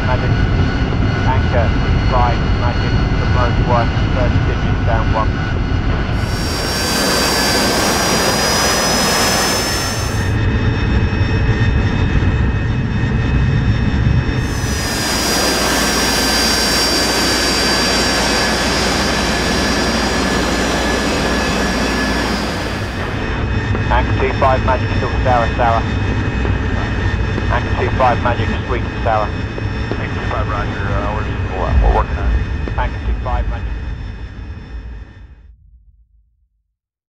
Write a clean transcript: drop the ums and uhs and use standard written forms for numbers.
Magic. Anchor 25 Magic, approach 1, first digit down 1. Anchor 25 Magic, still sour. Anchor 25 Magic, sweet and sour. Anchor 25 Roger, we're working on it. Anchor 25 Magic.